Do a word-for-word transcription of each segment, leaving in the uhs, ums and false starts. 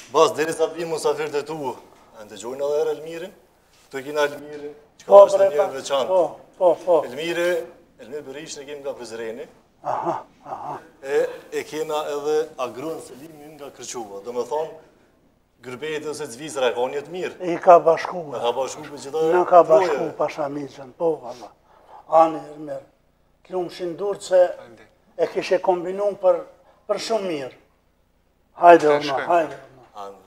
Bas, deri sa t'vinë musafirët e tu, në të gjojnë edhe erë Elmirin, të kina Elmirin, që ka Po, është bre, një pa- veçantë. po, po, po. Elmiri, Elmir Berish në kemi nga Prizreni, Aha, aha. e e kena edhe Agron Selimin nga Kërquva. Do me thonë, Gërbeti ose Zvizra e ka njët mirë. I ka bashku. Në ka bashku për gjitha Në ka bashku trojeve. Pashamicën, po, valla. Ani Ermer. T'lumë shindurë se e kishe kombinu për, për shumë mirë. Hajde, orma, hajde. orma. Andë.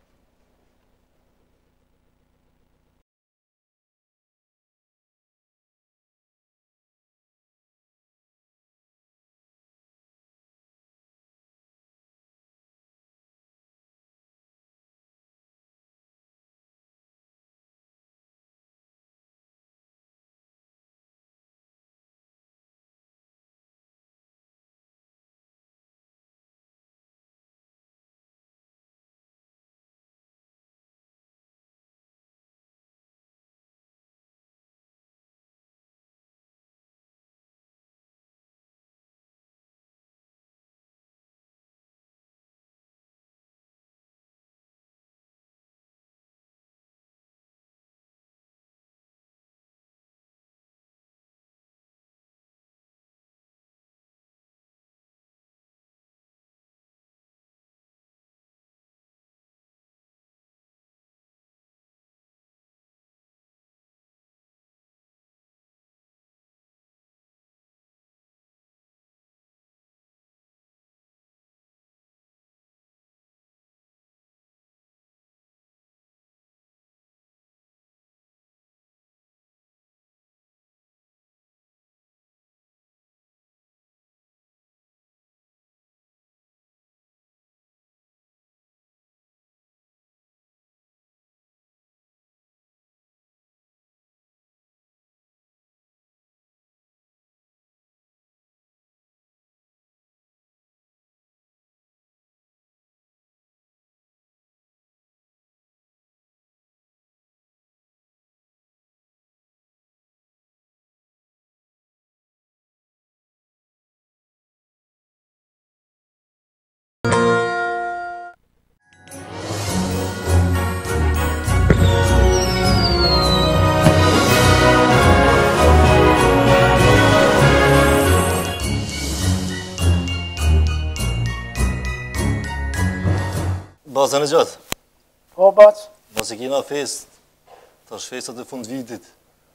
Bazën e gjatë, Po, bac, nëse kina fest, tash festat e fund vitit,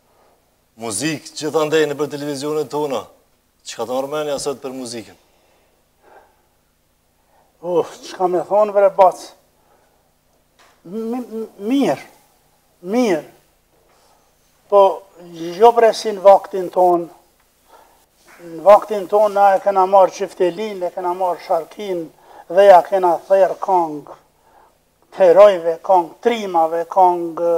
muzikë gjitha ndejnë për televizionet tona, që ka të mërmenja sot për muzikën? uf, që ka me thonë, bre, bac. Mi- mi- Mirë, mirë. Po, jo bre si në vaktin tonë. Në vaktin tonë na e kena marë qiftelin, e kena marë sharkin, dhe ja kena therë kongë herojve, kongë trimave, kongë...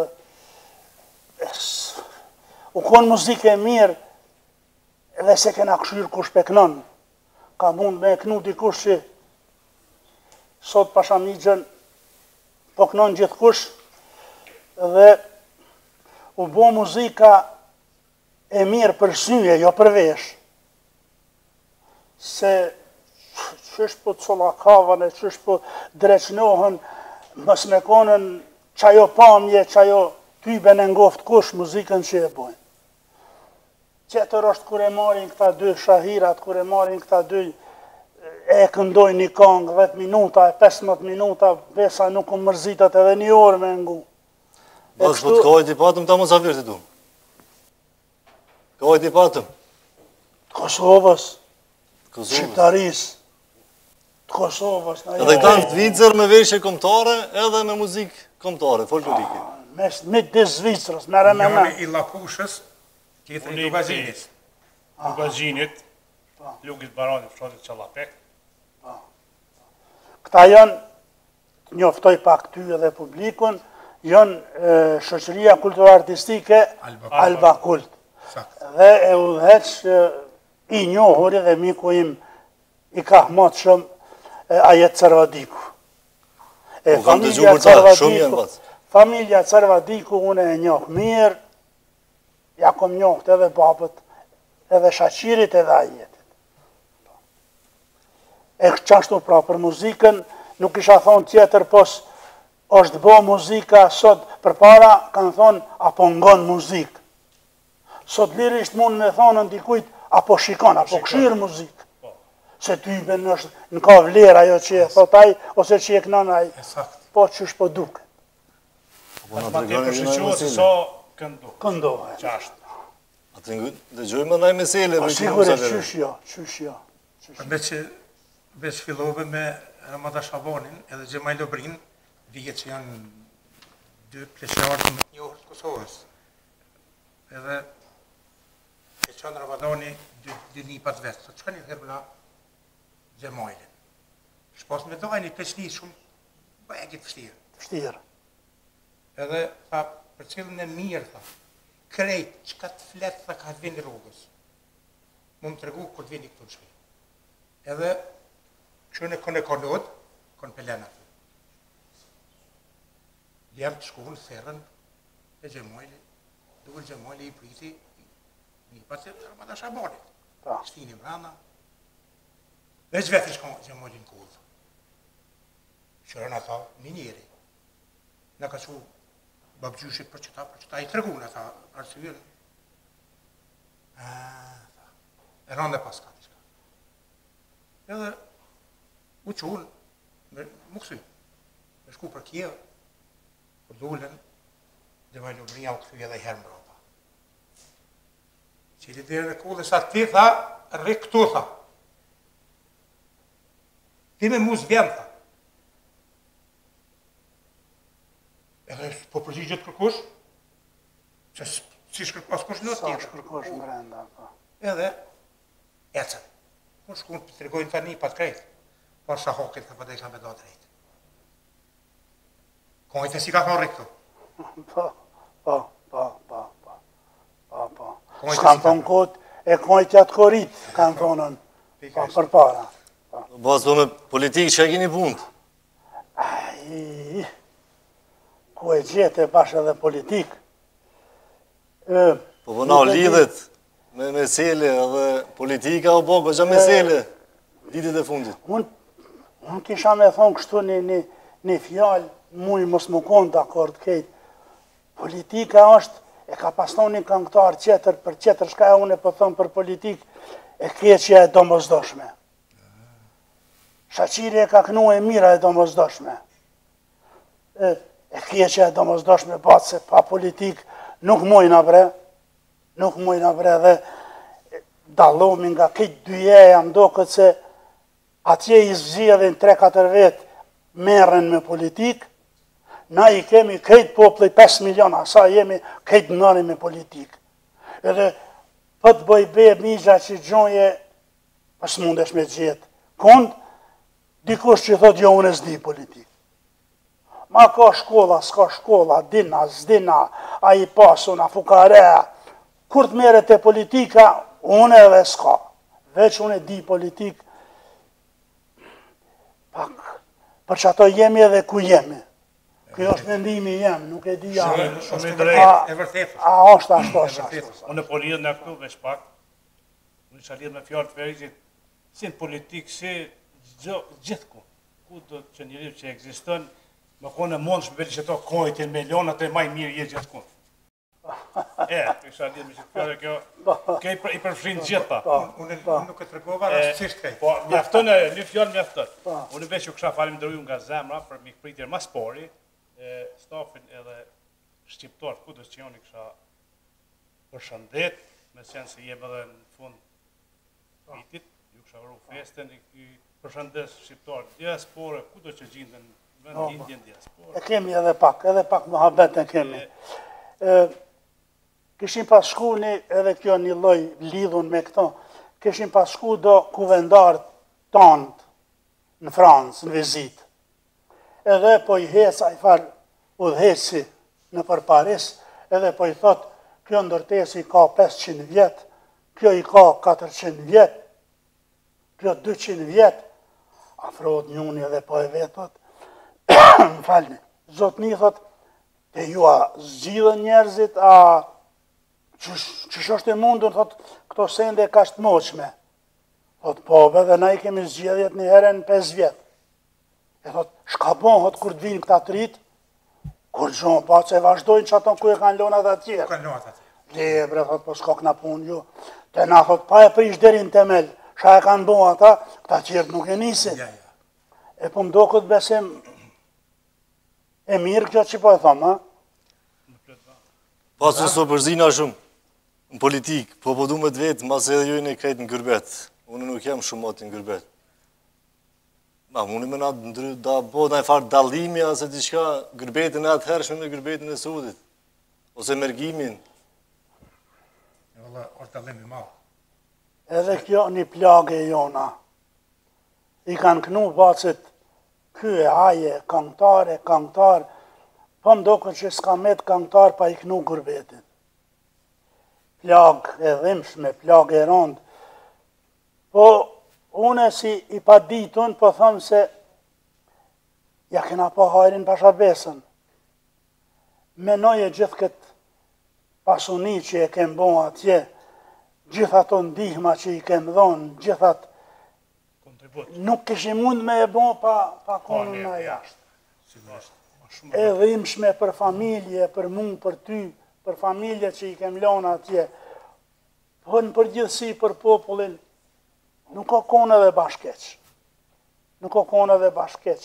es- U konë muzike e mirë, edhe se kena këshyrë kush peknon. Ka mund me e knu dikush që sot Pashamigjen po knon gjithë kush, dhe u bo muzika e mirë për syje, jo për vesh. Se qësh po të solakavan e qësh po dreqnohen, mës me konën qajo pamje, qajo tyben e ngoft kush muzikën që e bojnë. Qetër është kur e marin këta dy shahirat, kur e marin këta dy e këndojnë një kongë, dhjetë minuta, e pesëmbëdhjetë minuta, besa nuk u mërzitat edhe një orë me ngu. E Bazë, po të kohajt i patëm ta musafirët e tu. Kohajt i patëm. Kosovës, Kosovës. Shqiptaris, të Kosovës, na Edhe këta në Zvicër me veshje kombëtare edhe me muzikë kombëtare, folklorike. mes mit dhe Zvicrës, mere me me. Njëri i Lapushës, tjetëri i Lugazhinit. Lugazhinit, Lugit Barani, fshatit Qallapek. Këta janë, të njoftoj pak ty edhe publikun, janë shoqëria kultur-artistike Alba Kult. Dhe e udheq i njohur dhe miku im i ka hmat shumë Ajet Cervadiku. E Po kam dëgju familja për ta, shumë janë Cervadiku, bac. familja Cervadiku unë e njoh mirë, ja kom njoht edhe babët, edhe shaqirit edhe Ajetit. E qashtu pra për muzikën, nuk isha thonë tjetër pos është bo muzika sot për para, kanë thonë, apo ngon muzikë. Sot lirisht mund me thonë në dikujt, apo shikon, apo këshirë muzikë. Se ty ben është në ka vlerë ajo që e thotaj, ose që e kënon aj, po që është po duke. Atë ma te përshqyqohet se sa këndohet. Këndohet. Qashtë. Atë dëgjojmë ndaj mesele. Sigurisht, qysh jo, qysh jo. Përbe që veç fillove me Ramada Shabanin edhe Gjemaj Lobrin, vijet që janë dy pleqartë më të njohër të Kosovës. Edhe e qanë Ramadani dy nipat vetë. Sa që një herë mëna Gjemajlin. Shpas me dojnë i pleqni shumë bëjegit fështirë. Fështirë. Edhe tha, për cilën e mirë, tha, krejt që ka të fletë, tha, ka të vini rrugës. Mu më të regu kur të vini këtu në shpi. Edhe që në kone konod, kone pelenat. Jam të shkuhën therën e Gjemojli, duke Gjemojli i priti një pati të Ramada Shabanit. Shtini mrana, veç vetë shkon Gjemojli në kudhë. Shërën ata, minjeri. Në ka që babgjyshit për qëta, për qëta i tregun ata arsyën. E rande pas ka të shka. Edhe u qunë, me muksy, me shku për Kjevë, për dullen, dhe vaj Lubrinja u këthuj edhe i herë mbrapa. Qili dhe në kullë, sa ti tha, rri këtu tha. Ti me muz vjen tha. Edhe po përgjigjët kërkush, që si shkërkush kush në tjërë. Sa shkërkush më renda, pa. Edhe, ecën. Ku shkun të tregojnë të një pat krejtë, por sa hokit ka përde isha me do drejtë. Kojtë e si ka thonë rikëtu? Pa, pa, pa, pa, pa, pa, pa. S'kam thonë kotë, e kojtë atë korit, kanë thonën, pa për para. Bazë me politikë që e kini punë? Ai, ku e gjete bashkë edhe politikë. Po përna o lidhet me mesele edhe politika o boko, që mesele, ditit e fundit. Unë kisha me thonë kështu një fjallë, mujë mos më konë dakord kejtë. Politika është, e ka paston një këngëtar qeter, për qeter shka e unë e për thonë për politikë, e keqja e domosdoshme. Shaqiri e ka kënu e mira e domosdoshme. E keqja e domosdoshme, batë se pa politikë nuk mujna bre, nuk mujna bre dhe dalomi nga këtë dyjeja mdo këtë se atje i zgjedhin tre katër vetë merren me politikë, na i kemi këtë popli pesë miliona, sa jemi këtë nëri me politikë. Edhe për të bëj be migja që gjonje, pas mundesh me gjithë, kund, dikush që thot jo unë e zdi politikë. Ma ka shkolla, s'ka shkolla, dina, zdina, a i pasuna, fukarea, kur të meret e politika, unë edhe s'ka. Veç unë e di politikë, pak, për që ato jemi edhe ku jemi. Kjo është mendimi jem, nuk e di janë. Shumë i drejtë. E vërtetë. A është ashtu ashtu. Unë po lidh në këtu veç pak. Unë isha lidh me fjallë të vergjit, si në politikë, si gjithë ku. Ku do që njëri që eksiston, më kone mund shme veli që to kojt e milionat e maj mirë jetë gjithë ku. E, isha lidh me që të fjallë kjo, kjo i përfrinë gjitha. Unë nuk e të regova rastësisht kaj. Po, mjaftën e, një fjallë mjaftën. Unë veç u kësha falim ndërujun nga zemra për mikpritjer ma spori, stafin edhe shqiptar, ku të që joni kësha përshëndet, me qenë se jem edhe në fund vitit, ju kësha vëru festen, i përshëndes shqiptar, diaspore, ku të që gjindën vend Indien diaspore. E kemi edhe pak, edhe pak muhabet e kemi. Kishim pas shku një, edhe kjo një loj lidhun me këto, kishim pas shku do kuvendar tanë në Francë, në vizitë. Edhe po i heca i farë udheci në për Paris, edhe po i thot, kjo ndërtesi ka pesëqind vjetë, kjo i ka katërqind vjetë, kjo dyqind vjetë, afrohet njuni edhe po e vetot, më falni, zotni thot, e ju a zgjidhen njerëzit, a qësh është e mundur, thot, këto sende ka shtë moqme. Thot, po, dhe na i kemi zgjidhjet një herën në pesë vjetë. E thot, shka bon, thot, kur të vinë këta të rritë, Kur gjonë, pa që e vazhdojnë që ato ku e kanë lonat atje. Ku kanë lonat atje? Le, bre, thot, po s'ka këna punë ju. Te na thot, pa e prish deri në temel. Qa e kanë bo ata, këta qirtë nuk e nisi. Ja, ja. E po mdo këtë besim e mirë kjo që po e thëmë, ha? Pasë së përzina shumë në politikë, po po du me të vetë, mas edhe ju e krejtë në gërbet. Unë nuk jam shumë mati në gërbet. Ma, unë me nga ndry, da po në e farë dalimi, ase t'i shka gërbetin e atë hershme me gërbetin e sudit. Ose mërgimin. E valla, orë dalimi ma. Edhe kjo një plagë e jona. I kanë kënu bacit, ky e aje, këngëtar e këngëtar, po mdoko që s'ka met këngëtar pa i kënu gërbetin. Plagë e dhimshme, plagë e rondë. Po, une si i pa ditun, po thëmë se ja kena pa hajrin pashabesën. Menoj e gjithë këtë pasuni që e kem bo atje, gjithë ato ndihma që i kem dhonë, gjithë atë, nuk këshim mund me e bo pa, pa konën na jashtë. E dhimshme për familje, për mu, për ty, për familje që i kem lonë atje, po në përgjithësi për popullin, nuk ka kone dhe bashkeq. Nuk ka kone dhe bashkeq.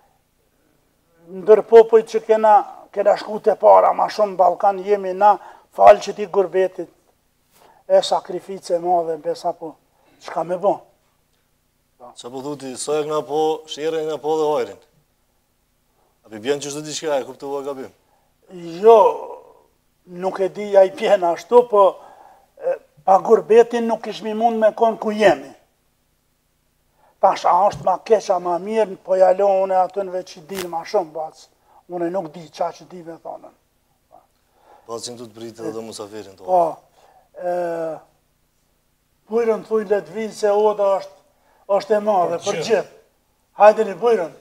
Ndër popull që kena, kena shku të para, ma shumë Balkan, jemi na falë që ti gurbetit, e sakrifice madhe, besa po, qka me bo? Qa po thuti, sa e këna po shire, këna po dhe hajrin? A pi bjenë qështë të t'i shka, e kuptu a gabim? Jo, nuk e di ja i pjena ashtu, po pa gurbetin nuk ishmi mund me konë ku jemi. Tash, a është ma keqa, ma mirë, po jalo une atënve që di ma shumë, bacë. Une nuk di qa që di me thonën. Bacë që në të të pritë edhe musafirin të Po, bujrën të thuj letë vinë se oda është, është e madhe, për gjithë. Hajde një bujrën.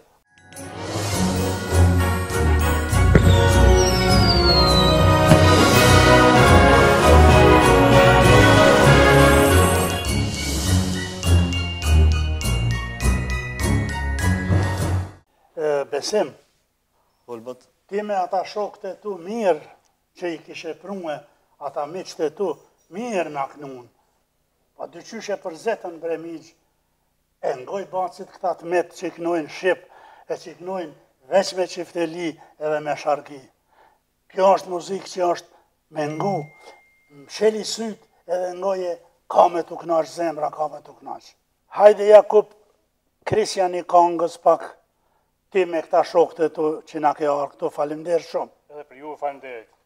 Besim, Holbat, ti me ata shokët e tu mirë që i kishe prunge, ata miqët e tu mirë në aknun, pa dyqyshe për zetën bre miqë, e ngoj bacit këta të metë që i knojnë Shqip, e që i knojnë veç me qifteli edhe me shargi. Kjo është muzikë që është me ngu, msheli sytë edhe ngoje ka me të knash zemra, ka me të knash. Hajde Jakub, krisja një kongës pak, ti me këta shokët e tu që na ke arë këtu, falimderë shumë. Edhe për ju falimderit.